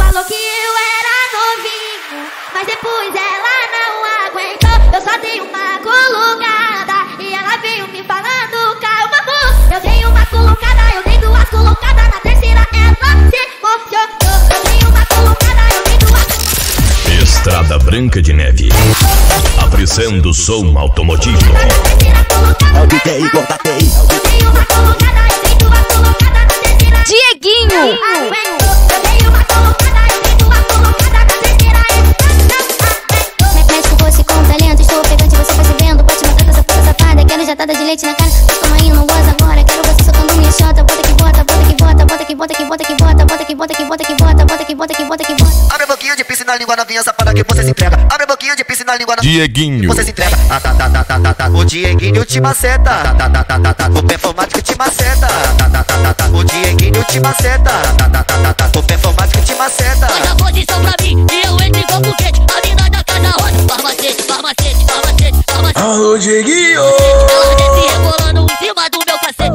falou que eu era novinho, mas depois ela não aguentou. Eu só dei uma colocada e ela veio me falando, calma amor. Eu dei uma colocada, eu dei duas colocadas, na terceira ela se emocionou. Eu dei uma colocada, eu dei duas. Estrada Branca de Neve, apreciando o som automotivo. É o DJ Gordatei. Eu dei uma colocada, eu dei duas colocadas, na terceira Dieguinho. aguentou. Eu dei uma colocada, eu dei duas colocadas, na terceira Médico, você com talento, estou pegante, você vai se vendo. Pode matar com essa puta safada, quero jatada de leite na cara. Mas como aí não goza agora, quero você soltando minha chota. Bota que bota, bota que bota, bota que bota que bota que bota, bota que bota que bota que bota, bota que bota que bota que bota. Abre a boquinha de pisse na língua novinha safada que você se entrega. Abre a boquinha de pisse na língua novinha. Dieguinho. Você se entrega. O Dieguinho te maceta. O performático te maceta. O Dieguinho te maceta. O performático te maceta. Faz a posição pra mim e eu entro igual foguete. A mina da casa roda, farmacete, farmacete, farmacete, farmacete. Alô, Dieguinho! Ela desce rebolando em cima do meu cacete.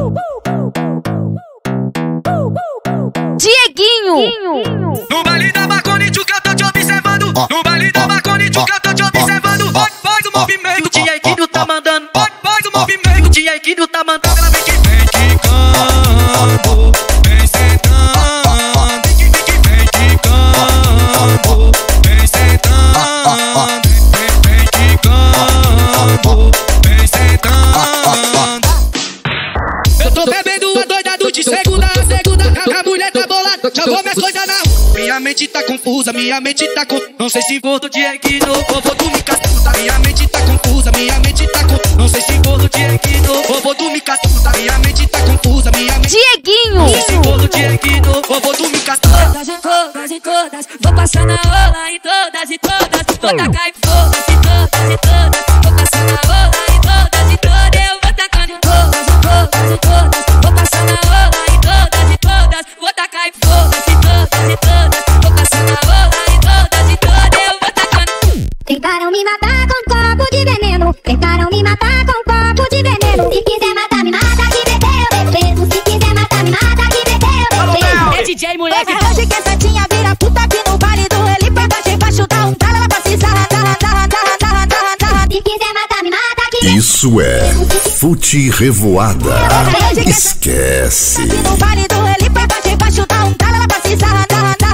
Dieguinho. No baile da Maconite que eu tô te observando. No baile da Maconite que eu tô te observando. Faz o movimento, Dieguinho tá mandando. Faz o movimento, Dieguinho tá mandando. Ela vem quicando, vem sentando. Vem quicando, vem sentando. Vem quicando, vem sentando. Eu tô bebendo a doidado de segunda a segunda. A mulher tá bolada, já vou minhas coisas na rua. Minha mente tá confusa, minha mente tá com. Não sei se vou do Dieguinho ou vou do Micastuda. Minha mente tá confusa, minha mente tá com. Não sei se vou do Dieguinho ou vou do Micastuda. Minha mente tá confusa, minha mente. Dieguinho. Não sei se vou do Dieguinho ou vou do Micastuda. Todas em todas e todas, vou passar na rola em todas e todas. Vou tacar em todas e todas e todas. Vou passar na rola em todas e todas. Eu vou tacar em todas e todas e todas. Vou passar na rola em todas e todas. Vou tacar em todas e todas e todas. Vou passar na rola em todas e todas. Eu vou tacar. Tentaram me matar com um copo de veneno. Tentaram me matar com um copo de veneno. Se quiser matar, me mata que bebê eu bebo. Se quiser matar, me mata que bebê eu bebo. É DJ, moleque. É hoje que essa tinha vira puta aqui no baile do Eli. Vai chutar um tala, ela vai se sarra. Se quiser matar, me mata que Isso é Fute Revoada. Esquece. aqui no baile do Eli. Vai chutar um tala, ela vai se sarra.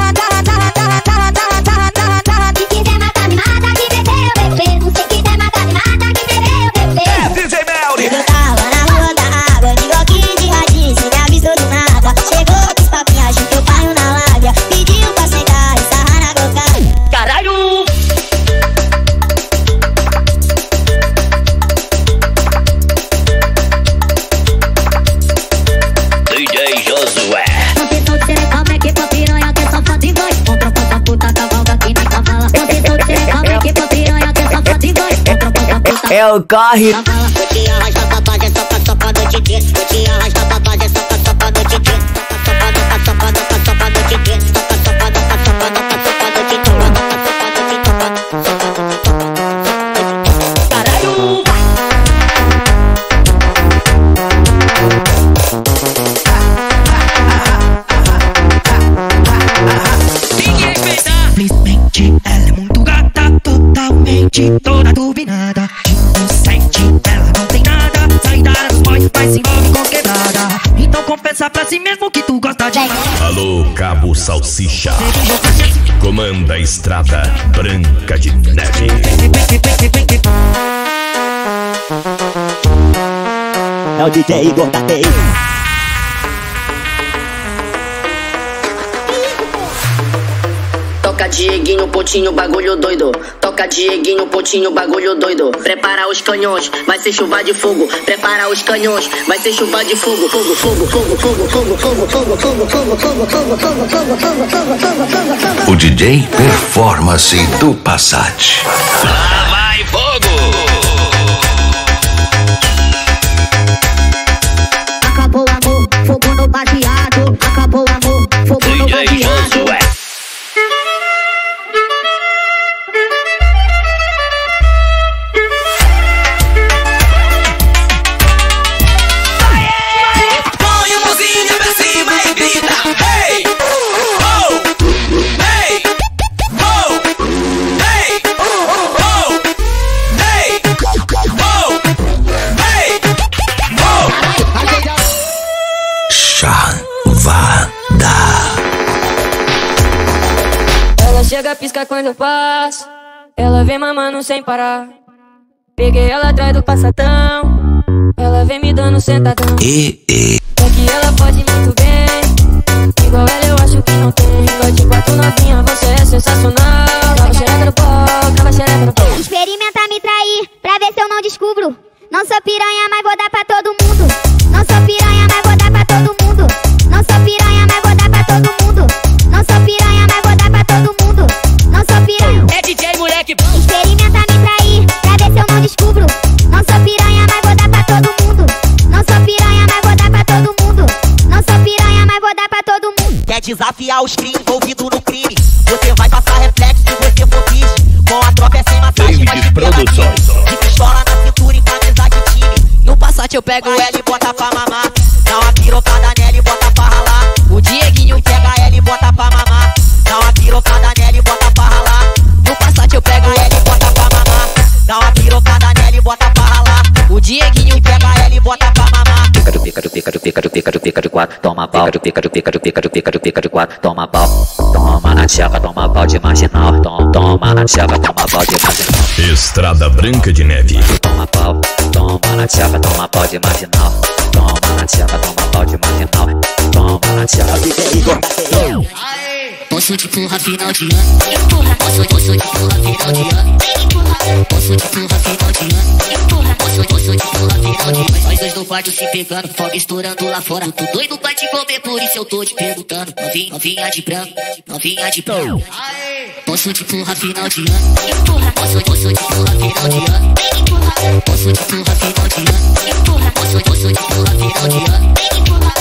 Se quiser matar, me mata que bebê eu bebo. Se quiser matar, me mata que bebê eu bebo. DJ Melly. Eu tava na rua da água, de bloquinho de radice, me avisou do nada. Chegou com os papinhos, achou que eu paio na lábia. Pediu pra sentar e sarrar na boca. Caralho! DJ Josué. Confessão de xerecal, make pra piranha, que é só foda em voz. Contra ponta puta, cavalga que nem cavala. Confessão de xerecal, make pra piranha, que é só foda em voz. Contra ponta puta, É o corre. cavala. Vou te arrastar pra fazer sopa do titê. Vou te arrastar pra fazer sopa do titê. Sopa do titê. Sopa do titê. Caralho! Ninguém respeita. Simplesmente ela é muito gata, totalmente toda turbinada. Inocente, ela não tem nada. Saída dos boys, mas se envolve com quebrada. Então confessa pra si mesmo que tu gosta de. Alô, Cabo Salsicha. Comanda a Estrada Branca de Neve. É o DJ Gordatei. Toca Dieguinho, Potinho, bagulho doido. Toca Dieguinho, Potinho, bagulho doido. Prepara os canhões, vai ser chuva de fogo. Prepara os canhões, vai ser chuva de fogo. Fogo, fogo, fogo, fogo, fogo, fogo, fogo, fogo, fogo, fogo, fogo, fogo, fogo, fogo, fogo. O DJ Performance do Passat. Lá vai fogo! Acabou o amor, fogo no baseado. Acabou o amor, fogo no DJ baseado. Josué. Põe a mãozinha pra cima e grita. Hey! Oh! Hey! Ela chega, pisca quando eu passo. Ela vem mamando sem parar. Peguei ela atrás do passatão. Ela vem me dando sentadão. É que ela pode muito bem. Igual ela eu acho que não tem. Igual de quatro novinha, você é sensacional. Trava xereca no pau, trava xereca no pau. Experimenta me trair, pra ver se eu não descubro. Não sou piranha, mas vou dar pra todo mundo. Não sou piranha, mas vou dar pra todo mundo. Não sou piranha, mas vou dar pra todo mundo. Não sou piranha, mas vou dar pra todo mundo. Não sou piranha. É DJ moleque bom. Experimenta me trair, pra ver se eu não descubro. Não sou piranha, mas vou dar pra todo mundo. Não sou piranha, mas vou dar pra todo mundo. Não sou piranha, mas vou dar pra todo mundo. Quer desafiar os crimes envolvidos no crime? Você vai passar reflexo se você for bicho. Com a tropa é sem massagem, mas de Produções. de pistola na cintura e camisa de time. No Passat eu pego ela e bota pra mamar. Dá uma pirocada nela e bota pra ralar. O Dieguinho pega ela e bota pra mamar. Dá uma pirocada nela e bota pra ralar. No Passat eu pego ela e bota pra mamar. Dá uma pirocada nela e bota pra ralar. O Dieguinho pega ela e bota pra mamar. Pica de quatro, toma pau. Pica de quatro, toma pau. Toma na chapa, toma pau de marginal. Toma na chapa, toma pau de marginal. Estrada Branca de Neve. Toma pau, toma na chapa, toma pau de marginal. Toma na chapa, toma pau de marginal. Toma na chapa. Posso te empurrar final de ano. Empurra. Posso te empurrar final de ano. Empurra. Posso te empurrar final de ano. Empurra. Posso te empurrar final de ano. Nós dois no quarto se pegando, fogo estourando lá fora. Tô doido pra te comer, por isso eu tô te perguntando. Novinha de branco, novinha de branco. Posso te empurrar final de ano. Empurra. Posso te empurrar final de ano. Empurra. Posso te empurrar final de ano. Empurra. Posso te empurrar final de ano. Empurra.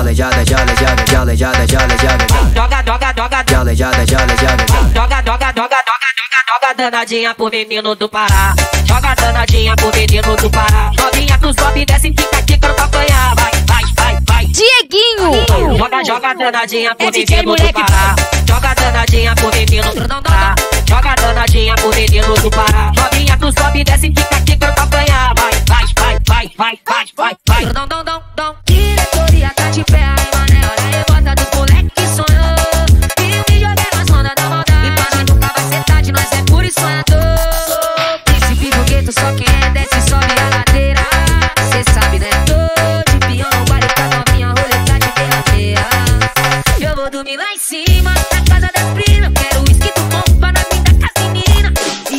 Joga danadinha pro menino do Pará. Joga danadinha pro menino do Pará. Novinha tu sobe e desce, fica aqui pra apanhar. Vai. Dieguinho. Joga danadinha pro menino do Pará. Joga danadinha pro menino do Pará. Joga danadinha pro menino do Pará. Novinha tu sobe e desce, fica aqui pra apanhar. Vai. Diretoria tá de pé aí, mané. Olha a revolta dos moleque que sonhou. E eu me joguei nas ondas da maldade. E pra nunca vai ser tarde, nós é puro e sonhador. Príncipe do gueto, só quem é desce sobe a ladeira. Cê sabe, né? Tô de peão no baile com a novinha, roleta de derradeira. Eu vou dormir lá em cima, na casa das primas. Quero uísque do bom pra nós brindar com as meninas.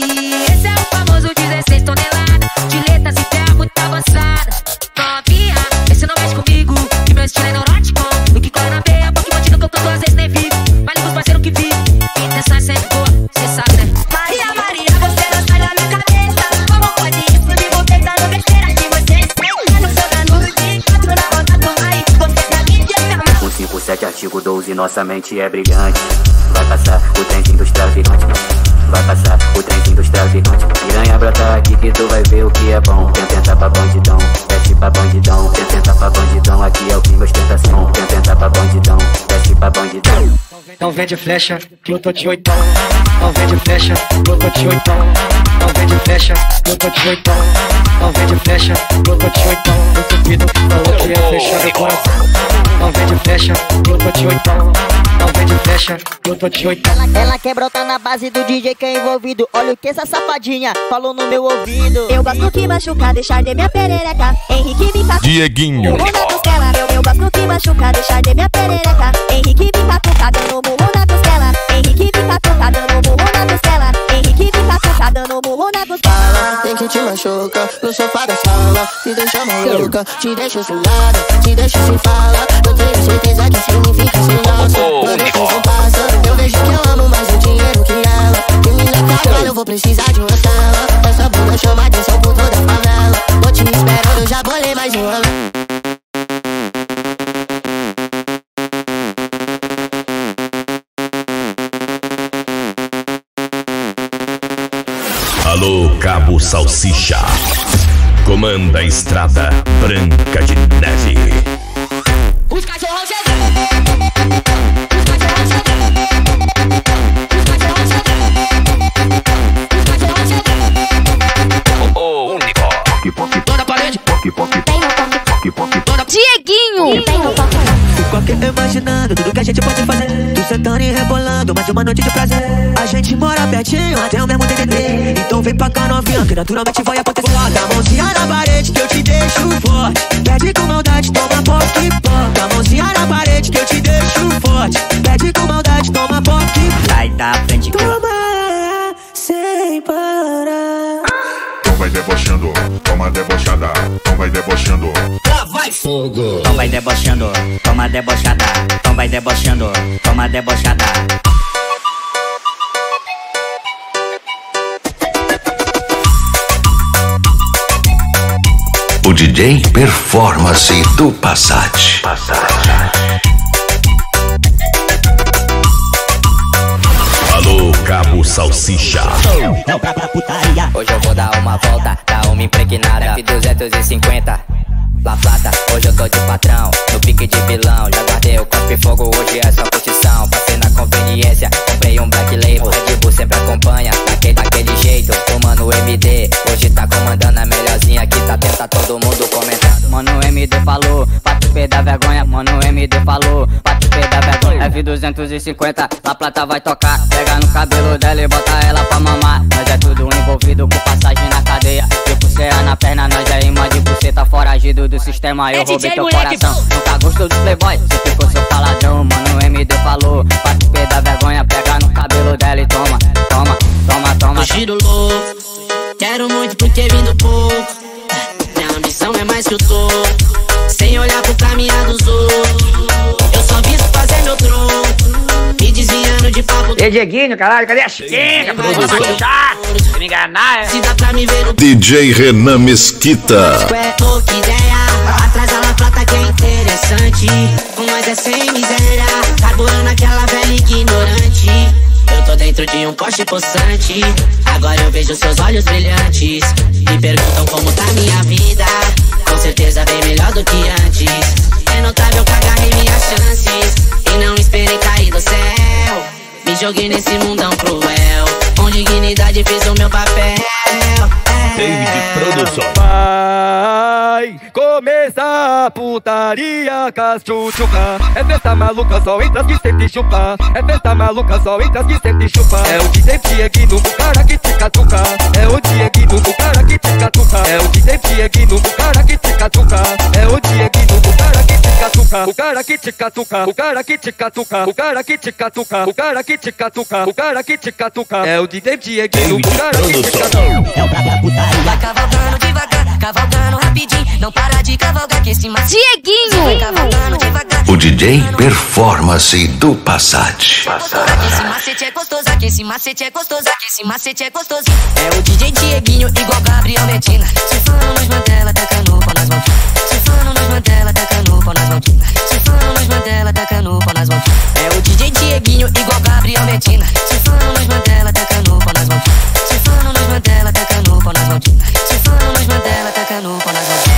E esse é o famoso 16 toneladas de letras e terra muito avançada. Novinha, esse não mexe comigo, que meu estilo é neurótico. O que corre na veia, porque bandido que eu tô duas vezes nem vivo. Vale pros parceiros que vive, intenção é sempre boa, cê sabe, né? Maria, você não sai da minha cabeça. Como pode isso? Vivo pensando besteira de você. No seu dano de 4 na roda, toma aí, você já me chama. 157 artigo 12, nossa mente é brilhante. Vai passar o trenzinho dos traficantes. Vai passar o trenzinho dos traficantes. Piranha brota aqui que tu vai ver o que é bom. Tenta pra bandidão, desce pra bandidão. Tenta pra bandidão, aqui é o que ostentação. Tenta pra bandidão, desce pra bandidão. Não vende flecha, que eu tô de oitão. Não vende flecha, que eu tô de oitão. Não vende flecha, que eu tô de oitão. Não vende flecha, que eu tô de oitão. O cupido falou que ia fechar meu coração. Não vende flecha, que eu tô de oitão. Não vende flecha, que eu tô de oitão. Ela quer brotar na base do DJ que é envolvido. Olha o que essa safadinha falou no meu ouvido. Eu gosto que machucar, deixar de minha perereca. Henrique me catuca. Dieguinho. Murro na costela. Eu gosto que machucar, deixar de minha perereca. Henrique me catuca, dando murro na costela. Henrique me catuca, dando murro na costela. Henrique me catuca, dando murro na costela. Tem que te machuca no sofá da sala. Te deixa maluca, te deixa suada, te deixa sem fala. Eu tenho certeza que significa sem graça. Quando o tempo passa, eu vejo que eu amo mais o dinheiro que ela. Que me leva agora, eu vou precisar de uma sala. Essa bunda chama atenção por toda a favela. Tô te esperando, eu já bolei mais uma. Alô, Cabo Salsicha. Comanda a Estrada Branca de Neve. Os cachorros chegando. Os cachorros chegando. Os cachorros chegando. Os cachorros chegando. O único. Toda parede. Dieguinho. Qualquer imaginando tudo que a gente pode fazer. Tu sentando e rebolando. rolando mais uma noite de prazer. A gente mora pertinho, até o mesmo DDT. Então vem pra cá novinha, que naturalmente vai acontecer. Bota a mãozinha na parede que eu te deixo forte. Pede com maldade, toma pouco e bota a mãozinha na parede que eu te deixo forte. Pede com maldade, toma pouco e sai da frente. Toma sem parar. Então vai debochando, toma debochada. Então vai debochando. Lá vai fogo. Então vai debochando, toma debochada. Então vai debochando, toma debochada. O DJ Performance do Passat. Alô, Cabo Salsicha. Não pra putaria. Hoje eu vou dar uma volta, dar uma impregnada. F250, La Plata, hoje eu tô de patrão, no pique de vilão. Já guardei o corpo e fogo, hoje é só curtição. Passei na conveniência, comprei um Black Label. Red Bull sempre acompanha, daquele jeito. O Mano MD, hoje tá comandando a melhorzinha que tá tenta todo mundo comentando. Mano MD falou, pra tu perder vergonha. Mano MD falou, pra tu perder vergonha. F250, La Plata vai tocar. Pega no cabelo dela e bota ela pra mamar. Nós é tudo envolvido com passagem na cadeia. De pulseira na perna, nós é imã de buceta, foragido do sistema. Eu roubei teu coração, nunca gostou dos playboy. Você ficou seu faladão, mano MD falou. Pra tu perder vergonha, pega no cabelo dela e toma, toma, toma, toma. Eu giro louco, quero muito porque vindo pouco. Minha ambição é mais que eu tô, sem olhar pro caminhar dos outros. Eu só visto fazer meu tronco, me desviando de papo. Ei, Dieguinho, caralho, cadê a chiquinha? Se me enganar, se dá pra me ver no DJ Renan Mesquita. pouca ideia, atrás da La Plata que é interessante. Com nós é sem miséria, carburando aquela velha ignorante. Eu tô dentro de um Porsche possante, agora eu vejo seus olhos brilhantes. Me perguntam como tá minha vida, com certeza bem melhor do que antes. É notável que agarrei minhas chances e não esperei cair do céu. Me joguei nesse mundão cruel, com dignidade fiz o meu papel. David Produção. Vai começar a putaria com as tchutchuca. É festa maluca, só entra as que sente chupa. É festa maluca, só entra as que sente chupa. É o DJ Dieguinho, o cara que te catuca. É o Dieguinho, o cara que te catuca. É o DJ Dieguinho, o cara que te catuca. É o Dieguinho, o cara que te catuca. O cara que te catuca, o cara que te catuca. O cara que te catuca, o cara que te catuca. O cara que te catuca. É o DJ Dieguinho, o cara que te catuca. É o brabo da putaria. Vai cavalgando devagar, cavalgando rapidinho. Não para de cavalgar que esse macio. Dieguinho. Vai cavalgando devagar. O DJ Performance do Passat. Esse macete é gostoso, que esse macete é gostoso, que esse macete é gostoso. É o DJ Dieguinho igual Gabriel Medina. Se falando nos Mandela, taca no pau nas mãos. Se falando nos Mandela, taca no pau nas mãos. Se falando nos Mandela, taca no pau nas mãos. É o DJ Dieguinho igual Gabriel Medina. Se falando nos Mandela, taca no pau nas mãos. Se falando nos Mandela, taca no pau nas mãos. Se falando nos Mandela, taca no pau nas mãos.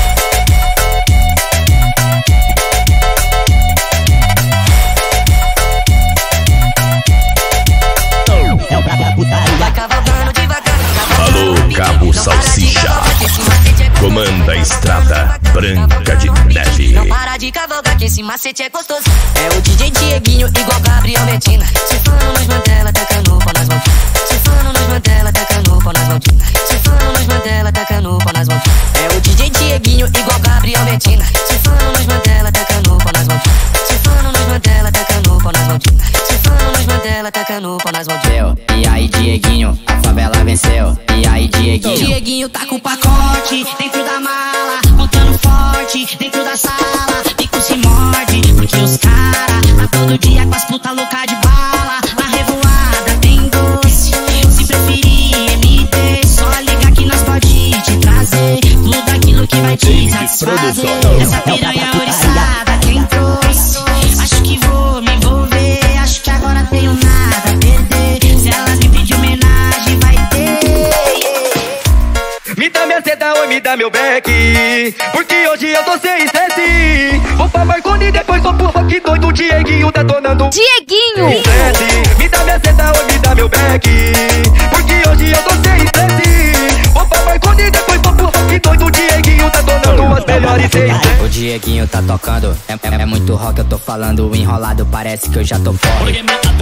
É o brabo da putaria. Vai cavalgando devagar. Alô, Cabo Salsicha. Comanda a estrada Branca de Neve. Não para de cavalgar que esse macete é gostoso. É o DJ Dieguinho igual Gabriel Medina. Se falando nos Mandela, taca no pau nas mãos. Se falando nos Mandela, taca no pau nas mãos. Se falando nos Mandela, taca no pau nas mãos. É o DJ Dieguinho igual Gabriel Medina. Se falando nos Mandela, taca no pau nas mãos. Se falando nos Mandela, taca no pau nas mãos. Se falando nos Mandela, taca no pau nas mãos. E aí, Dieguinho, a favela venceu. E aí, Dieguinho. Dieguinho tá com o pacote dentro da mala, contando forte dentro da sala. Pico se morde, porque os cara tá todo dia com as puta louca de bala. Na revoada tem doce, se preferir MD, só ligar que nós pode te trazer tudo aquilo que vai te satisfazer. Essa piranha oriçada quem trouxe, acho que vou me envolver, acho que agora tenho nada a perder. Se elas me pedir homenagem vai ter. Me dá minha seda ou me dá meu back, porque hoje eu tô sem estresse. Vou pra Marconi e depois vou pro rock doido. Dieguinho detonando. Dieguinho. Me dá minha seda ou me dá meu back, porque hoje eu tô sem estresse. Vou pra Marconi e depois vou pro rock doido. Dieguinho detonando as melhores. O Dieguinho tá tocando, é muito rock, eu tô falando enrolado, parece que eu já tô fora.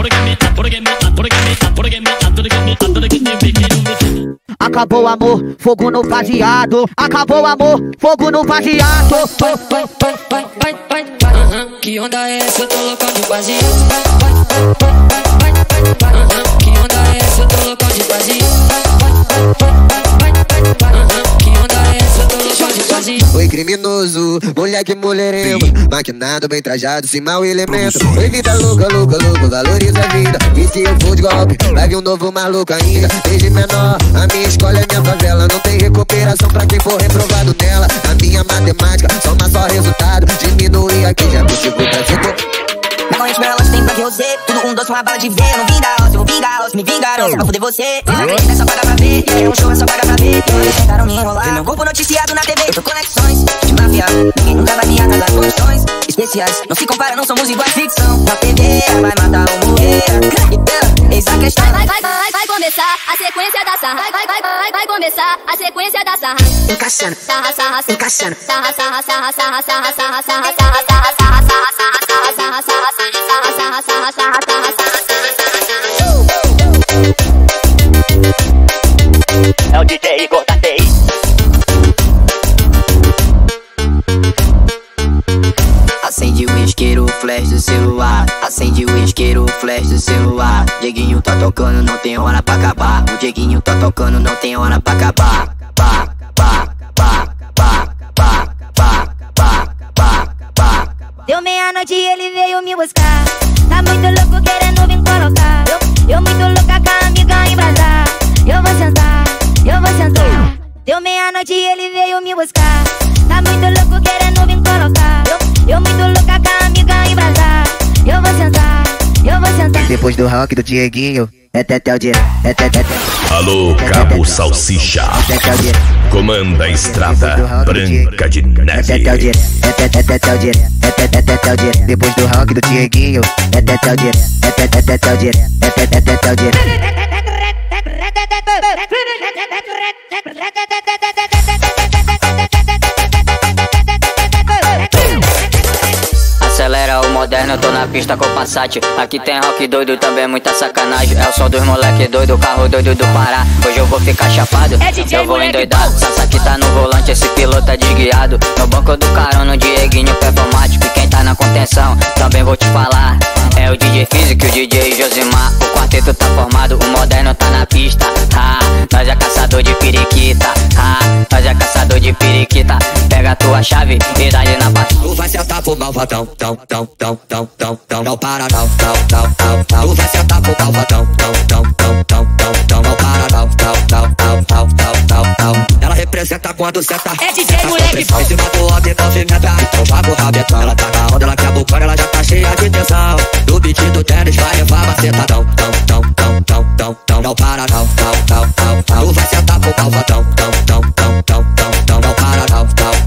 Acabou o amor, fogo no vaziado. Acabou o amor, fogo no vaziado. Que onda é essa? Eu tô loucão de baseado. Que onda é essa? Eu tô loucão de baseado. Que onda é essa? Eu tô loucão de baseado. Oi criminoso, moleque mulherengo, maquinado, bem trajado, sem mau elemento. Oi vida louca, louca, louca, valoriza a vida. E se eu for de golpe, vai vir um novo maluco ainda. Desde menor, a minha escola é minha favela. Não tem recuperação pra quem for reprovado nela. A minha matemática, soma só resultado. Diminui aqui, já consigo pra setor. Na corrente meu relógio tem pra você. Tudo um doce, uma bala de ver. Eu não vim da roça, eu vou vingar a roça. Me vingaram, só pra foder você. Eu não acredito, é só pagar pra ver. É um show, é só pagar pra ver. Eles tentaram me enrolar. Meu corpo noticiado na TV. Eu tô conexões de máfia. Ninguém nunca vai me atrasar. Condições especiais não se compara, não somos iguais. Ficção na TV vai matar ou morrer. Eis a questão. Vai começar a sequência da sarra. Vai começar a sequência da sarra. Encaixando, sarra, sarra, encaixando, sarra, sarra, sarra, sarra, sarra, sarra, sarra, sarra, sarra, sarra, sarra, sarra, é o DJ Igor da TI. Acende o isqueiro, flash do celular. Acende o isqueiro, flash do celular. Dieguinho tá tocando, não tem hora pra acabar. O Dieguinho tá tocando, não tem hora pra acabar. Pá, pá, pá, pá, pá, pá, pá, pá, pá. Deu meia-noite e ele veio me buscar. Tá muito louco querendo me colocar. Eu muito louca com a amiga embrasar. Eu vou sentar, eu vou sentar. Deu meia-noite e ele veio me buscar. Tá muito louco querendo me colocar. Eu muito louca com a amiga embrasar. Eu vou sentar, eu vou sentar. Depois do rock do Dieguinho, é tetel de... Alô, Cabo Salsicha. Comanda a estrada Branca de Neve. Depois do rock do Dieguinho, é tetel de... Acelera o moderno, eu tô na pista com o Passat. Aqui tem rock doido, também muita sacanagem. É o som dos moleque doido, carro doido do Pará. Hoje eu vou ficar chapado, eu vou endoidar. Sassa que tá no volante, esse piloto é desguiado. No banco do carona, o Dieguinho performático. E quem tá na contenção, também vou te falar. É o DJ Físico e o DJ Josimar. O quarteto tá formado, o moderno tá na pista. Nós é caçador de periquita. Nós é caçador de periquita. Pega a tua chave e dá-lhe na pasta. Tu vai sentar pro malvadão, não para não. Tu vai sentar pro malvadão, não para não. Ela representa quando senta. É DJ moleque. Em cima do homem movimenta, então joga o rabetão. Ela tá na onda, ela quer bocona, ela já tá cheia de tensão. Do beat do tênis vai levar macetadão, não para não. Tu vai sentar pro malvadão, não para não.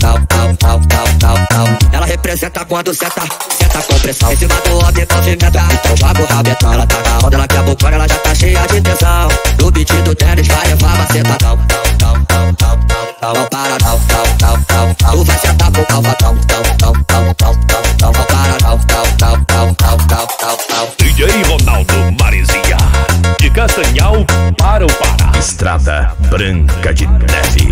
Ela representa quando senta com pressão. Em cima do homem movimenta, então joga o rabetão. Ela tá na onda, ela quer bocona, ela já tá cheia de tensão. Do beat do tênis vai levar macetadão, não para não. Tu vai sentar pro malvadão, não para não. DJ Ronaldo Marizia, de Castanhal para o Pará. Estrada Branca de Neve.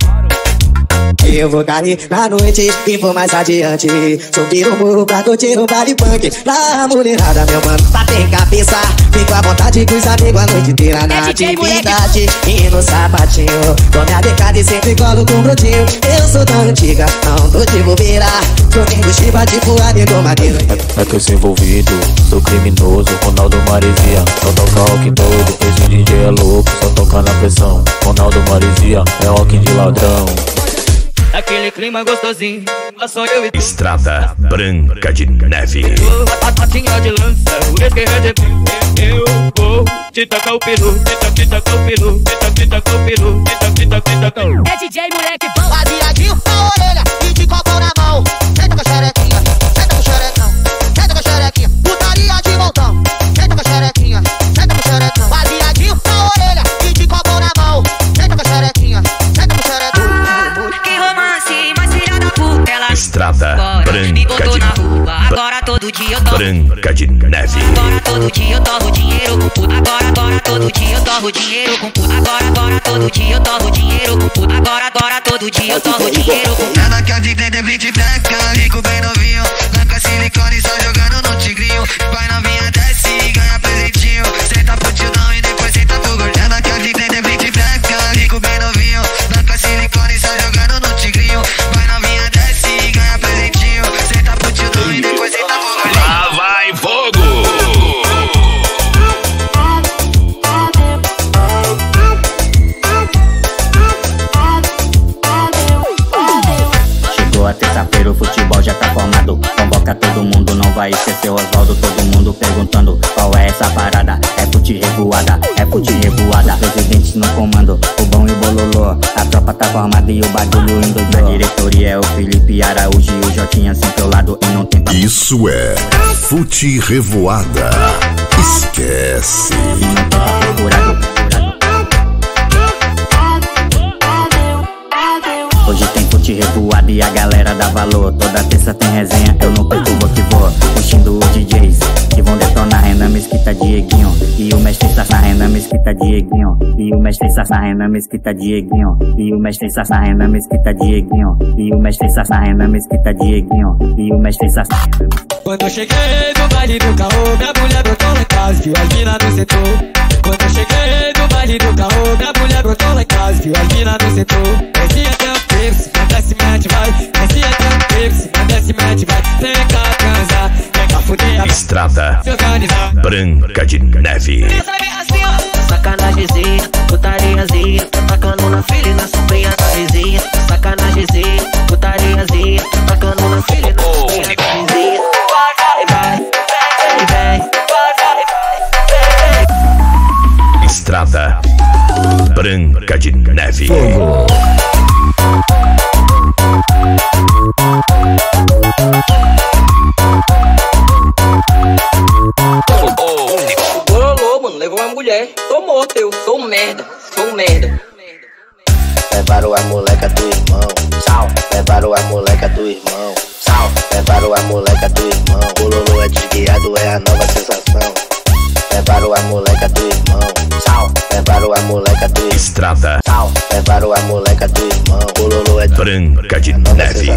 Eu vou cair na noite e vou mais adiante. Subir o morro pra curtir um baile punk. Pra mulherada, meu mano, bater cabeça. Fico à vontade com os amigos a noite inteira na atividade. E no sapatinho, com minha becada e sempre colo com um brotinho. Eu sou da antiga, não tô de bobeira. Domingo chiva de voar e do madeiro. É que eu sou envolvido, sou criminoso, Ronaldo Marizia. Só toca rock doido, esse DJ é louco, só toca na pressão. Ronaldo Marizia, é rock de ladrão. Aquele clima gostosinho, só eu e tu. Estrada Branca de Neve. A patinha de lança, o esquerdo eu vou te tacar o peru, te tacar o peru, te tacar o peru, te tacar. É DJ moleque bom. Baseadinho na orelha e de copão na mão. Senta com a xerequinha, senta com o xerecão. Senta com a xerequinha, putaria de montão. Senta com a xerequinha, senta com o xerecão. Baseadinho na orelha e de copão na mão. Senta com a xerequinha, senta com o xerecão. Que romance, mais filha da puta. Branca de Neve. Agora todo dia eu torro dinheiro com puta. Agora todo dia eu torro dinheiro com puta. Agora todo dia eu torro dinheiro com puta. Agora todo dia eu torro dinheiro com puta. Ela quer de 20 fleca, rico bem novinho. Naca silicone só jogando no tigrinho. Vai novinha desce e ganha presentinho. Senta pro tiozão e depois senta pro gordo. Ela quer de 20 fleca, rico bem novinho. Naca silicone só jogando no tigrinho. Vai novinha desce e ganha presentinho. Senta pro tiozão e depois senta pro gordo. Lá vai fogo! A terça-feira o futebol já tá formado. Convoca todo mundo, não vai esquecer o Osvaldo. Todo mundo perguntando qual é essa parada. É fute revoada, é fute revoada. Presidente no comando, o bom e o bololô. A tropa tá formada e o bagulho endoidou. A diretoria é o Felipe Araújo e o Jotinha assim pro lado e não tem pra... Isso é fute revoada. Esquece. E não tem pra procurado. Hoje tem fute revoada e a galera dá valor. Toda terça tem resenha, eu não perco, vou que vou. Puxando os DJs que vão detonar. Renan Mesquita, Dieguinho e o mestre Sassá. Renan Mesquita, Dieguinho e o mestre Sassá. Renan Mesquita, Dieguinho e o mestre Sassá. Renan Mesquita, Dieguinho e o mestre Sassá. Renan Mesquita, Dieguinho e o mestre Sassá. Quando eu cheguei do baile do caô, minha mulher brotou lá em casa, viu a mina no setor. Quando eu cheguei do baile do caô, minha mulher brotou lá em casa, viu a mina no setor. Desce até o tempo, se não desce, mete, vai. Desce até o tempo, se não desce, mete, vai. Vem cá transar, vem cá fuder. Estrada Branca de Neve. Sacanagemzinha, putariazinha. Tacando na filha e na sobrinha da vizinha. Sacanagemzinha, putariazinha. Tacando na filha e na sobrinha da vizinha. Estrada Branca de Neve. O bololô, mano, levou uma mulher. Tô morto, eu sou um merda, sou um merda. Levaram a moleca do irmão, sal. Levaram a moleca do irmão, sal. Levaram a moleca do irmão. O bololô é desguiado, é a nova sensação. Levaram a moleca do irmão, sal. Levaram a moleca do irmão, Estrada sal. Levaram a moleca do irmão. O bololô é Branca de Neve.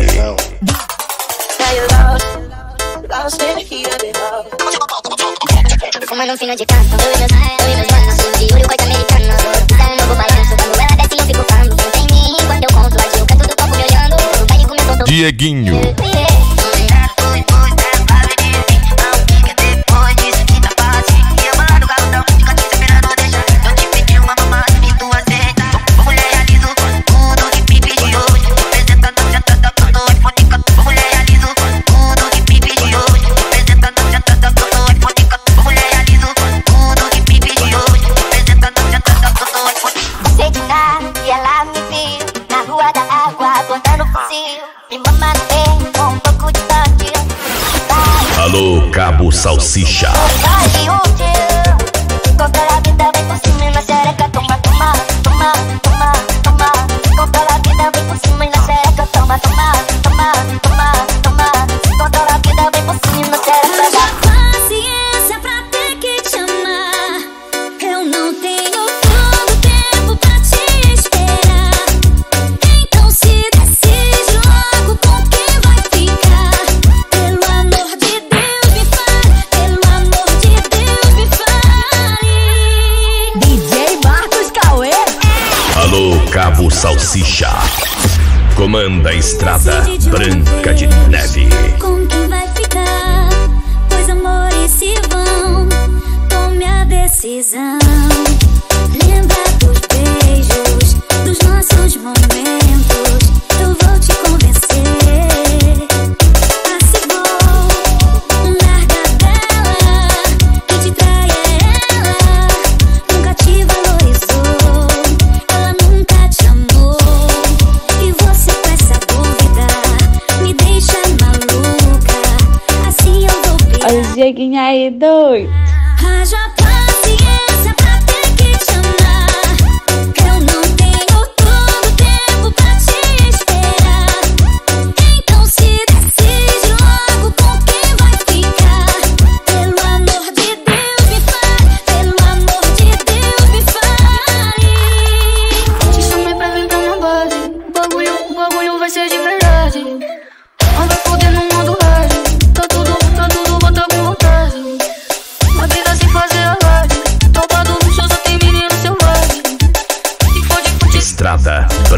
Fumando um fino de canto, eu e meus manos, de olho coisa americana. Isso é um novo balanço, quando ela desce eu fico fando. Senta em mim enquanto eu conto, a dica tudo topo me olhando. O baile começou todo. Dieguinho. Alô, Cabo Salsicha. Paciência pra ter que te amar. Eu não tenho todo tempo pra te esperar. Então se decide logo com quem vai ficar. Pelo amor de Deus me fale, pelo amor de Deus me fale. DJ Marcos Cauê. Alô, Cabo Salsicha. Comanda a Estrada Branca de Neve. Com quem vai ficar? Pois amores se vão. Tome a decisão. Lembra dos beijos, dos nossos momentos. Eu vou te convencer. Passe vou, larga dela. Quem te trai é ela. Nunca te valorizou. Ela nunca te amou. E você com essa dúvida me deixa maluca. Assim eu vou pirar. Olha o Dieguinho aí, doido. Haja paciência pra ter que te amar. Eu não tenho todo tempo pra te esperar. Então se decide logo com quem vai ficar.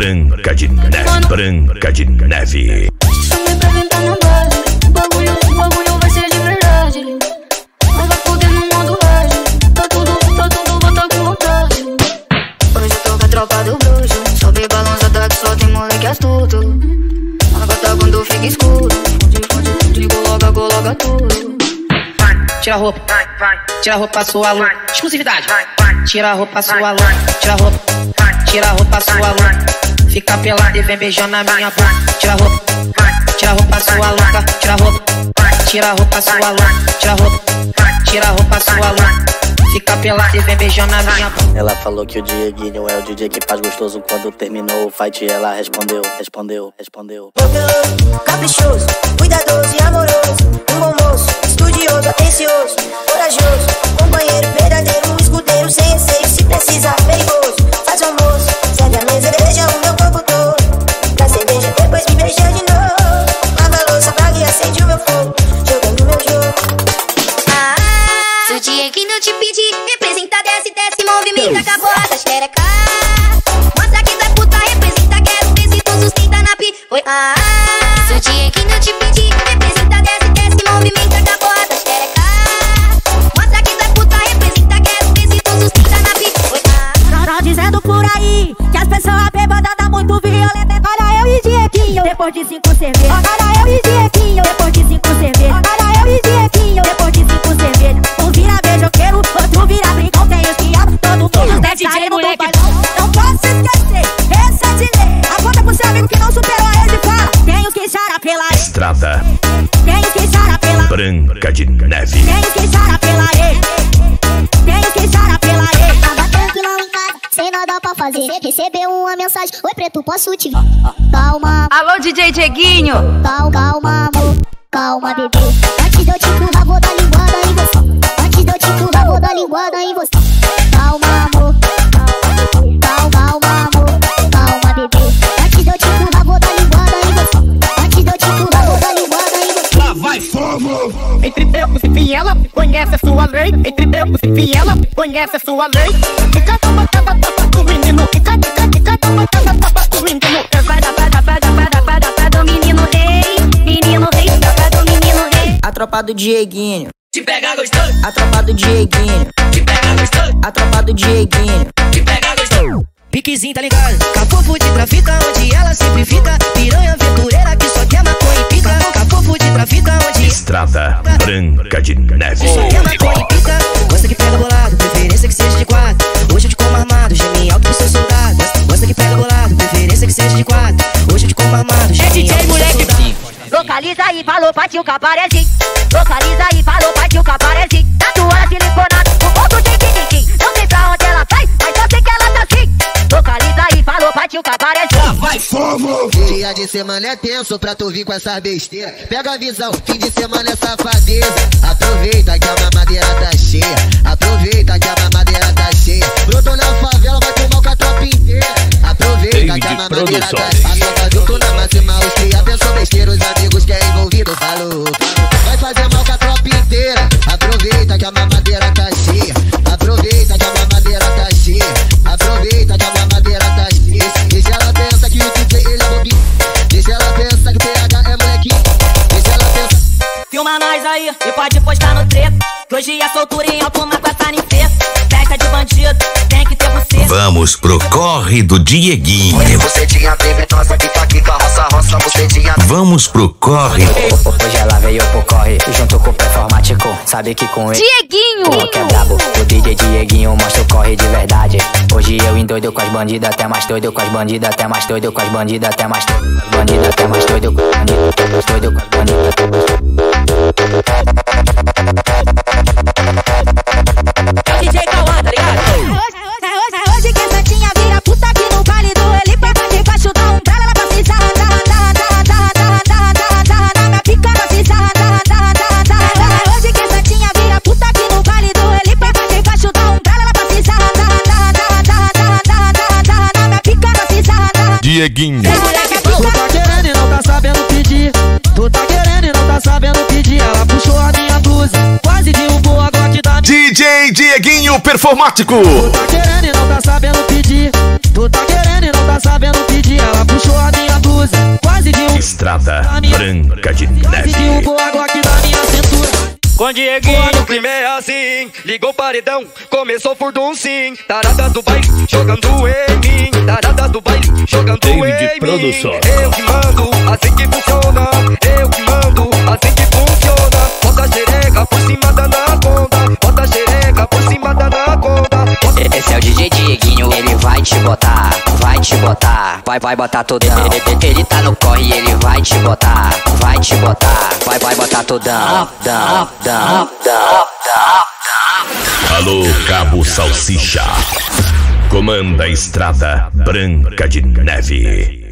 Branca de Neve. Branca de Neve. Chamei pra vir na base. O bagulho vai ser de verdade. Não vai foder no modo hard. Tá tudo, vou tá com vontade. Hoje eu tô com a tropa do bruxo. Sobe balançada que só tem moleque astuto. Mano, tá quando fica escuro. Onde coloca tudo. Tira a roupa, tira a roupa sua louca. Exclusividade. Tira a roupa sua louca. Tira a roupa, tira a roupa sua louca. Fica pelada e vem beijando na minha boca. Tira a roupa sua louca. Tira a roupa, tira a roupa sua louca. Tira a roupa, tira a roupa sua louca. Fica pelada e vem beijando na minha boca. Ela falou que o Dieguinho é o DJ que faz gostoso. Quando terminou o fight ela respondeu. Caprichoso, cuidadoso e amoroso. Um bom moço, estudioso, atencioso, corajoso, companheiro verdadeiro, escudeiro sem receio, se precisar, perigoso. Faz o almoço, serve a mesa, beija o meu corpo todo. Pra cerveja, depois me beija de novo. Lava a louça, apaga e acende o meu fogo, jogando meu jogo. Se o Dieguinho te pedir, representa, desce, movimenta com a porrada, xereca. Mostra que tu é puta, representa, quero ver se tu sustenta na pi. Oi, se o Dieguinho te pedir, representa, desce, movimenta com a porrada, xereca. Mostra que tu é puta, representa, quero ver se tu sustenta na pi. Oi, Tão dizendo por aí que as pessoas bêbadas dão muito violenta. Olha eu e Dieguinho depois de 5 cervejas. Olha eu e Dieguinho depois de 5 cervejas. Olha eu e Dieguinho depois de 5 cervejas. Um vira beijoqueiro, outro vira brincão. Tem espiado, todo mundo é DJ, moleque. Não posso esquecer, esse é de lei. Aponta pro seu amigo que não superou a ele e fala: tem os que choram pela ex. Estrada. Tem os que choram pela Branca de Neve. Tem os que choram pela ex. Tem os que choram pela ex. Tava tranquilão em casa, sem nada pra fazer. Recebeu uma mensagem: oi preto, posso te ver? Calma. Alô, DJ Dieguinho. Calma, amor. Calma, bebê. Antes de eu te empurrar, vou dar linguada em você. Antes de eu te empurrar, vou dar linguada em você. Calma, amor. Calma, amor. Calma, bebê. Antes de eu te empurrar, vou dar linguada em você. Antes de eu te empurrar, vou dar linguada em você. Lá vai fogo! Entre tempos e fiela, conhece a sua lei. Entre tempos e fiela, conhece a sua lei. Fica na batata, tapa do menino. Fica na batata, tapa do menino. Vai do menino rei, tapa do menino rei. A tropa do Dieguinho, Te pega gostoso, a tropa do Dieguinho, te pega gostoso, a tropa do Dieguinho. te pega gostoso. Piquezinho, tá ligado? Capofo de trafita, onde ela sempre fica. Piranha aventureira que só quer maconha e pica. Capofo de trafita, onde Estrada. Branca de Neve. só quer maconha e pica. Gosta que pega bolado, preferência que seja de 4. Hoje eu te como armado, geme alto pro seu soldado. Gosta que pega bolado, preferência que seja de 4. Hoje eu te como armado, geme alto pro seu soldado. Localiza aí, falou, partiu caparezinho. Localiza aí, falou, partiu caparezinho. Na tua siliconada, o ponto de quinquim. Não sei pra onde ela vai, mas eu sei que ela tá assim. Localiza aí, falou, partiu caparezinho. Lá vai fogo! Dia de semana é tenso pra tu vir com essas besteiras. Pega a visão, fim de semana é safadeza. Aproveita que a mamadeira tá cheia. Aproveita que a mamadeira tá cheia. Brotou na favela, vai tomar com a tropa inteira. Aproveita que a mamadeira tá cheia. A tropa junto na máxima, os cria pensou besteira. Os amigos que é envolvido, falou. Vai fazer mal com a tropa inteira. Aproveita que a mamadeira tá cheia. Aproveita que a mamadeira tá cheia. Aproveita que a mamadeira tá cheia. Deixa ela pensa que o DJ ele é bobinho. Deixa ela pensa que o PH é molequinho. Deixa ela pensa. Filma nós aí e pode postar no treco. Que hoje é soltura em alto mar com essa ninfeta. Festa de bandido, tem que ter você. Vamos pro corre do Dieguinho. Bucetinha criminosa, pica, roça, bucetinha. Vamos pro corre. Hoje ela veio pro corre, junto com o performático. Sabe que com ele Dieguinho. que é brabo, o DJ Dieguinho mostra o corre de verdade. Hoje eu endoido com as bandidas, até mais doido com as bandidas, até mais doido com as bandidas, até mais doido, bandida, até mais doido com as bandidas, até mais doido com as bandidas, até mais DJ Cauã, tá ligado? Hoje que essa tinha vira puta aqui no vale do ele pega debaixo da umbrella, ela vai pisar, na minha pica vai pisar, hoje que essa tinha vira puta aqui no vale do ele pega debaixo da umbrella, ela vai pisar, na minha pica vai pisar. Dieguinho. Tu tá querendo e não tá sabendo pedir. Tu tá querendo e não tá sabendo pedir. Ela puxou a minha blusa, quase derrubou a Glock da DJ Dieguinho Performático. Tu tá querendo e não tá sabendo pedir. Tu tá querendo e não tá ela sabendo pedir, ela puxou a minha blusa. Quase de um Estrada Branca de quase de um Neve. boa Glock na minha cintura. Com Dieguinho, o clima é assim. Ligou o paredão, começou o furdum sim. Taradas do baile, jogando em mim. Taradas do baile, jogando David em Produção. mim. Eu que mando, assim que funciona. Eu que mando, assim que funciona. Bota a xereca por cima da anaconda. Bota a xereca por cima da anaconda. Esse é o DJ Dieguinho, ele vai te botar, vai te botar, vai botar tudão. Ele tá no corre, ele vai te botar, vai te botar, vai botar tudão. Alô, Cabo Salsicha. Comanda a Estrada Branca de Neve.